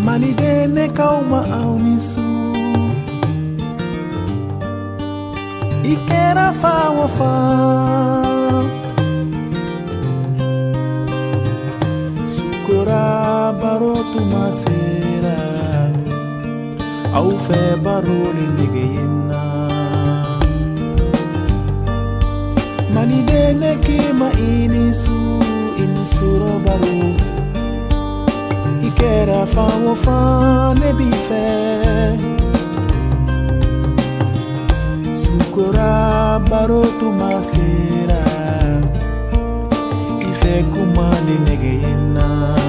Manidene kauma aunisu Ikera fa wafa Sukura barotu masera Au fe baroli ndigeyena Manidene kima inisuro baro Ikera fa wafa nebife Sukura barotu masera Ife kumali negeyena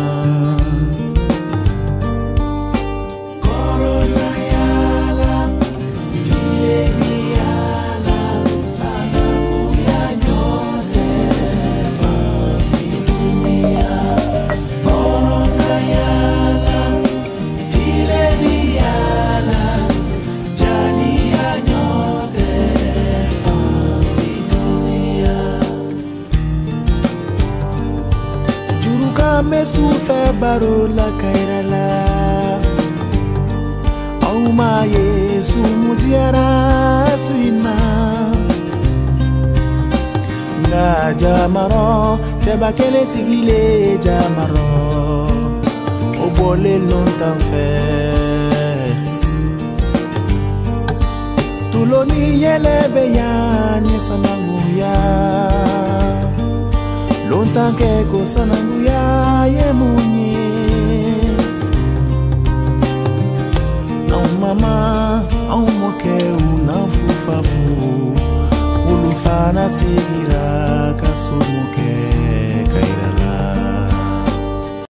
Corona yala Jileni yala Sanamu ya nyote Fasi dunia Corona yala Jileni yala Jani ya nyote Fasi dunia Juruka mesufe barola kairala Auma Yesu mujiara suina Nga jamaro Tebakele sigile jamaro Obole lontan fe Tuloni yelebe ya Nisanangu ya Lontan keko sanangu ya Yemunye Mama, au moke unafufafu Ulufana sigira kasumuke